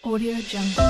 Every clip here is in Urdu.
Audio Jungle.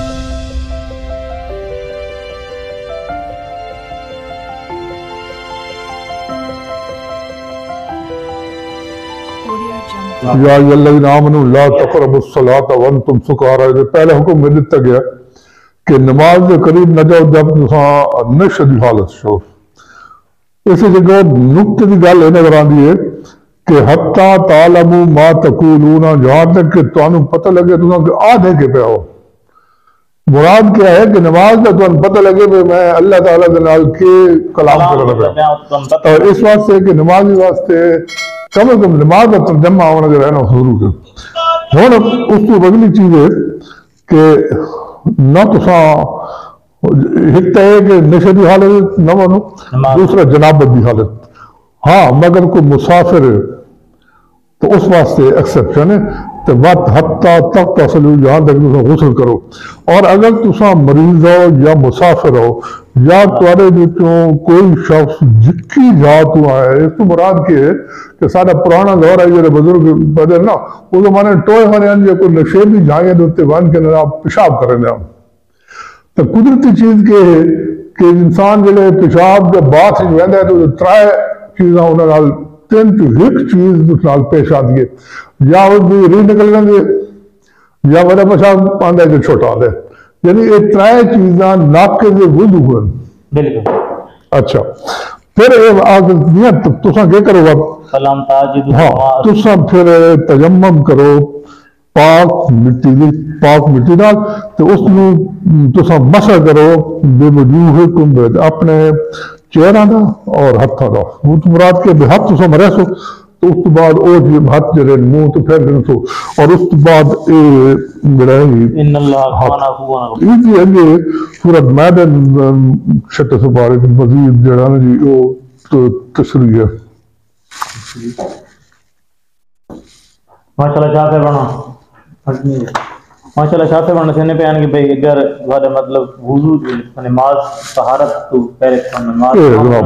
Audio Jungle. یا الذین آمنوا لا تقربوا الصلاۃ وانتم سکارى، پہلا حکم میں دیتا گیا کہ نماز کے قریب نہ جاؤ جب تساں نشے دی حالت شو۔ اسی جگہ نقطے دی گل نظر آندی ہے کہ حتی تعلموا ما تقولون، جہاں تک کہ تانوں پتہ لگے تساں کہ آدھے کے پہ ہو۔ مراد کیا ہے کہ نماز کا تانوں پتہ لگے کہ میں اللہ تعالیٰ کے نال کے کلام کرنا پہ، اور اس واسطے کہ نمازی واسطے کم از کم نماز کا ترجمہ ہونا جو رہنا ضرور ہے۔ ہوں اس کو اگلی چیز ہے کہ نہ تساں ایک تو ہے کہ نشے کی حالت نہ بنو، دوسرا جنابت کی حالت۔ ہاں مگر کوئی مسافر ہے تو اس واسطے ایکسیپشن ہے تو وقت حتیٰ تک تصلو، یہاں تک تساں غسل کرو۔ اور اگر تساں مریض ہو یا مسافر ہو یا تواڈے وچوں کوئی شخص جکی جا تو آئے، اس کو مراد کے ہے کہ سارا پرانا دور ہے جڑے بزرگ بدل نا وہ زمانے ٹوئے ہونے ہیں کوئی نشے بھی جائیں دوتے بن کے آپ پیشاب کریں گے۔ تو قدرتی چیز کے ہے کہ انسان جڑے پیشاب کے باتھ ویندا ہے تو ترائے چیزاں انہاں نال تین تو ایک چیز اس نال پیش آتی ہے، یا وہ ری نکل گے یا بڑا پیشاب آندا ہے کہ چھوٹا آندا ہے، یعنی یہ ترائے چیزاں ناقض وضو ہیں۔ بالکل۔ اچھا پھر تساں کیا کرو وقت، ہاں تساں پھر تیمم کرو پاک مٹی نال، تو اس نو تساں مسح کرو بے وجوہکم، اپنے چہرہ دا اور ہتھاں دا۔ وہ تو مراد کے ہاتھ تساں مرے سو تو اس تو بعد او جی ہاتھ جڑے منہ تو پھر دن سو، اور اس تو بعد جڑا ہے ان اللہ کان غفورا یہ ہے سورۃ مائدہ چھٹے سو بارے مزید جڑا نا جی وہ تشریح ہے۔ ماشاءاللہ شاہ بنا ماشاءاللہ شاہ بنا سنے بیان کہ بھئی اگر ہمارا مطلب وضو نماز طہارت تو پہلے نماز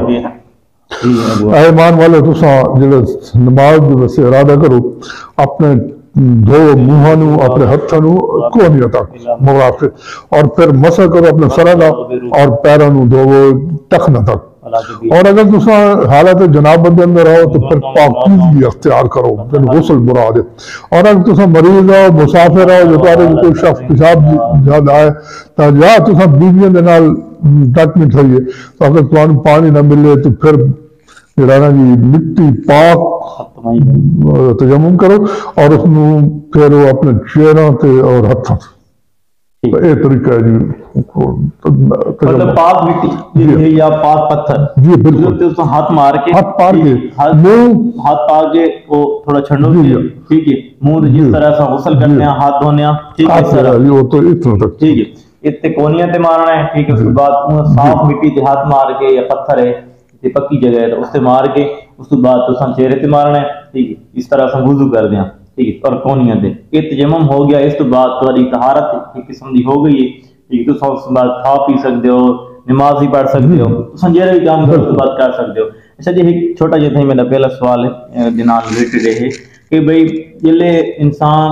اے ایمان والے تساں جڑے نماز دے واسطے ارادہ کرو اپنے دھو منہ نو اپنے ہتھاں نو کونیاں تک مرافق، اور پھر مسح کرو اپنے سر دا اور پیراں نو دھو ٹخنا تک۔ اور اگر تساں حالت جنابت دے اندر ہو تو پھر پاکیزگی اختیار کرو، پھر غسل مراد ہے۔ اور اگر تساں مریض ہو مسافر ہو جو تارے کوئی شخص پیشاب زیادہ آئے تو یا تساں بیویاں دے نال ڈاکمنٹ ہوئیے تو اگر تمہیں پانی نہ ملے تو پھر جڑا نا جی مٹی پاک تیمم کرو اور اس نو پھر وہ اپنے چہرہ تے اور ہتھاں یہ طریقہ ہے جی مطلب پاک مٹی یا پاک پتھر جی بالکل ہاتھ مار کے ہاتھ پار کے ہاتھ پار کے وہ تھوڑا چھنڈو ٹھیک ہے، منہ جس طرح سے غسل کرنے ہیں ہاتھ دھونے ہیں ٹھیک ہے وہ تو اتنا تک ٹھیک ہے، اتنے کونیاں تے مارنا ہے ٹھیک ہے، اس کے بعد صاف مٹی تے ہاتھ مار کے یا پتھر ہے پکی جگہ ہے تو اس سے مار کے اس کے بعد تو چہرے تے مارنا ہے ٹھیک ہے، اس طرح سے وضو کر دیا ٹھیک ہے، اور کونیاں تے یہ تیمم ہو گیا۔ اس کے بعد تمہاری طہارت ایک قسم دی ہو گئی ہے ٹھیک ہے، تو اس کے بعد کھا پی سکتے ہو، نماز بھی پڑھ سکتے ہو، تو جہاں بھی کام کرو اس کے بعد کر سکتے ہو۔ اچھا جی ایک چھوٹا جہا تھا میرا پہلا سوال ہے جناب ریلیٹڈ ہے کہ بھئی جلے انسان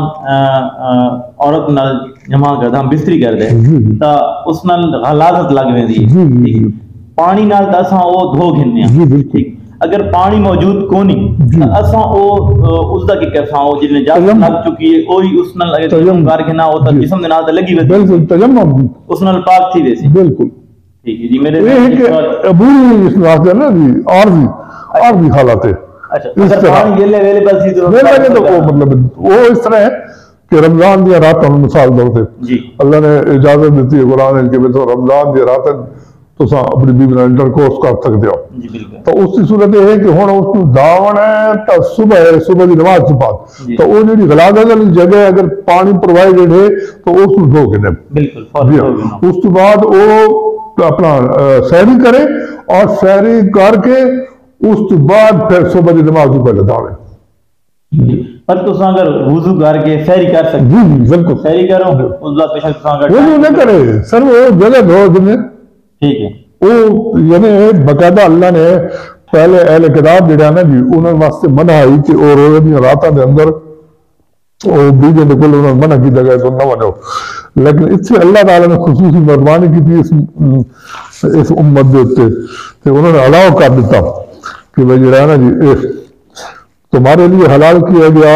عورت نال جمع کرتا ہم بستری کرتے تا اس نال غلاظت لگ ویندی ہے، پانی نال تا اساں او دھو گھننے ہیں، اگر پانی موجود کونی تا اساں او اس دا کی کرساں او جن نجاست لگ چکی ہے اوہی اس نال لگے تیمم کر کے نہ او تا جسم دے نال تے لگی ویندی بالکل تیمم اس نال پاک تھی ویسی بالکل ٹھیک ہے جی۔ میرے یہ کہ عبوری اس واسطے نا جی عارضی حالات ہے، اس طرح گلے ویلے بس ہی تو وہ مطلب وہ اس طرح ہے کہ رمضان دیا راتاں مثال دور سے اللہ نے اجازت دیتی ہے قرآن کہ رمضان دیا راتاں تساں اپنی بیوی نال انٹرکورس کر سکتے ہو، تو اس کی صورت یہ ہے کہ ہن اس کو داون ہے تو صبح کی نماز کے بعد تو وہ جڑی غلاظت والی جگہ اگر پانی پرووائڈڈ ہے تو اس کو دھو کے بالکل اس کے بعد وہ اپنا سحری کرے اور سحری کر کے اس کے بعد پھر صبح کی نماز کو پہلے داوے۔ پر تو اگر وضو کر کے سحری کر سکتے جی جی بالکل سحری کرو اس بعد پیشہ تو اگر وضو نہ کرے سر وہ جگہ دھو دیں ٹھیک ہے، وہ یعنی باقاعدہ اللہ نے پہلے اہل کتاب جڑا نا جی انہوں واسطے منع آئی کہ وہ روزے دی راتاں دے اندر وہ بیوی نے کل انہوں نے منع کی جگہ تو نہ ونو، لیکن اس سے اللہ تعالیٰ نے خصوصی مہربانی کی تھی اس امت کے اتنے، کہ انہوں نے الاؤ کر دیتا کہ بھائی جو ہے نا جی تمہارے لیے حلال کیا گیا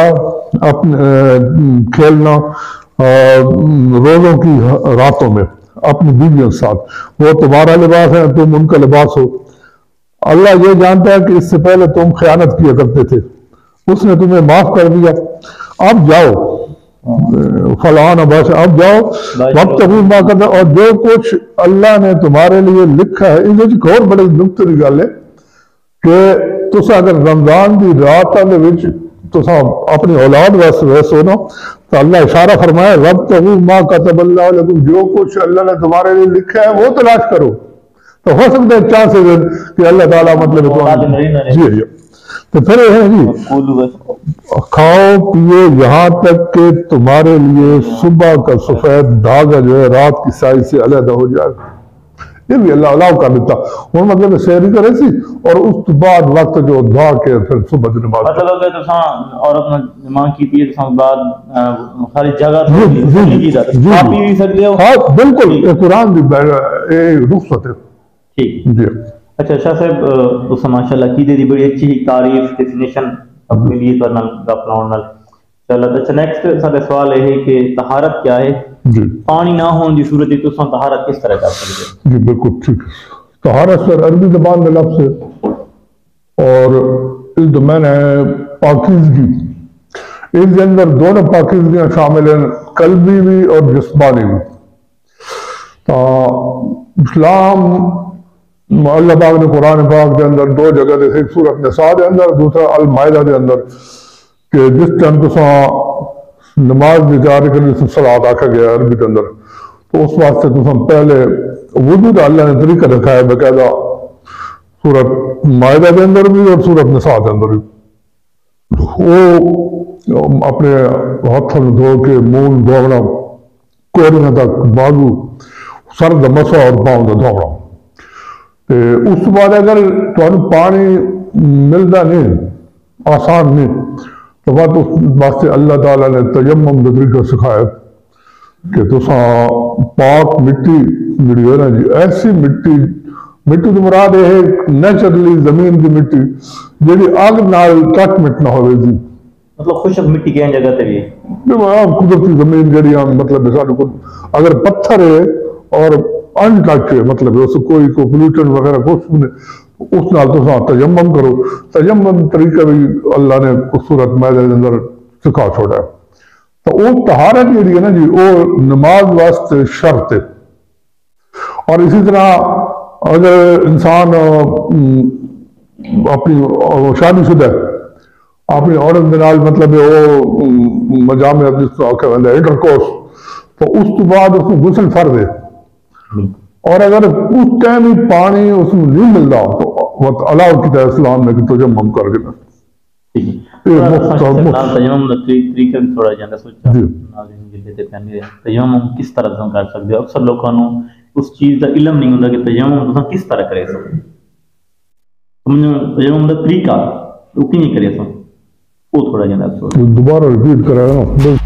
اپنے کھیلنا روزوں کی راتوں میں اپنی بیویوں کے ساتھ، وہ تمہارا لباس ہے تم ان کا لباس ہو۔ اللہ یہ جانتا ہے کہ اس سے پہلے تم خیانت کیا کرتے تھے، اس نے تمہیں معاف کر دیا، اب جاؤ فلان بادشاہ، اب جاؤ وقت ما کرنا، اور جو کچھ اللہ نے تمہارے لیے لکھا ہے۔ اس ایک اور بڑے نقطے کی گل ہے کہ تسا اگر رمضان کی رات تسا اپنی اولاد ویسو نا تو اللہ اشارہ فرمایا وَابْتَغُوا مَا كَتَبَ اللَّهُ لَكُمْ، جو کچھ اللہ نے تمہارے لیے لکھا ہے وہ تلاش کرو، تو ہو سکتا ہے چانسز کہ اللہ تعالیٰ مطلب جی تو پھر ہے جی کھاؤ پیو یہاں تک کہ تمہارے لیے صبح کا سفید دھاگا جو ہے رات کی سائز سے علیحدہ ہو جائے، یہ بھی اللہ الاؤ کر دیتا، وہ مطلب سحری کرے سی اور اس بعد وقت جو دعا کے پھر صبح کی نماز مطلب کہ تو عورت نے نماز کی تھی تو بعد خالی جگہ بھی سکتے ہو، ہاں بالکل قرآن بھی رخصت ہے ٹھیک جی۔ اچھا شاہ صاحب اس ماشاء اللہ کی دی بڑی اچھی تعریف ڈیفینیشن اپنے لیے کرنا گپ لاؤن چلو۔ اچھا نیکسٹ سارے سوال یہ ہے کہ طہارت کیا ہے جی پانی نہ ہونے کی صورت تو طہارت کس طرح کر سکتے؟ جی بالکل ٹھیک ہے۔ طہارت سر عربی زبان میں لفظ ہے اور اس میں ہے پاکیزگی، اس کے اندر دونوں پاکیزگیاں شامل ہیں، قلبی بھی اور جسمانی بھی۔ تو اسلام اللہ پاک نے قرآن پاک کے اندر دو جگہ دے، ایک سورۃ نساء کے اندر دوسرا المائدہ کے اندر، کہ جس ٹائم تو نماز نجار کرنے سے صلاۃ آکھا گیا ہے عربی کے اندر، تو اس واسطے تو پہلے وضو کا اللہ نے طریقہ رکھا ہے باقاعدہ سورۃ مائدہ کے اندر بھی اور سورۃ نساء کے اندر بھی۔ وہ اپنے ہاتھوں دھو کے منہ دھونا، کوریاں تک بازو سر دا مسا اور پاؤں دا دھونا۔ اس بعد اگر تمہیں پانی ملتا نہیں آسان نہیں تو بات اس واسطے اللہ تعالیٰ نے تیمم کا طریقہ سکھایا کہ تساں پاک مٹی جڑی ہے نا جی، ایسی مٹی تو مراد یہ ہے نیچرلی زمین کی مٹی جیڑی اگ نال کٹ مٹ نہ ہوئے جی، مطلب خشک مٹی کہیں جگہ تے بھی قدرتی زمین جیڑی مطلب اگر پتھر ہے اور ان ٹچ ہے، مطلب اس کوئی پولوشن وغیرہ کچھ نہیں، اس نال تو تیمم کرو۔ تیمم طریقہ بھی اللہ نے سورۃ مائدہ کے اندر سکھا چھوڑا ہے۔ تو وہ طہارت جیڑی ہے نا جی وہ نماز واسطے شرط ہے، اور اسی طرح اگر انسان اپنی شادی شدہ ہے اپنی عورت کے نال مطلب وہ مجامع جس کو آکھا جاتا ہے انٹرکورس، تو اس تو بعد اس کو غسل فرض ہے، اور اگر اس ٹائم ہی پانی اس میں نہیں ملتا تو الاؤ کیا اسلام نے کہ تیمم کر کے تیمم کس طرح کر سکتے ہو؟ اکثر لوگوں کو اس چیز کا علم نہیں ہوتا کہ تیمم کس طرح کرے سو، تیمم کا طریقہ وہ کی نہیں کرے سو، وہ تھوڑا جانا دوبارہ ریپیٹ کرا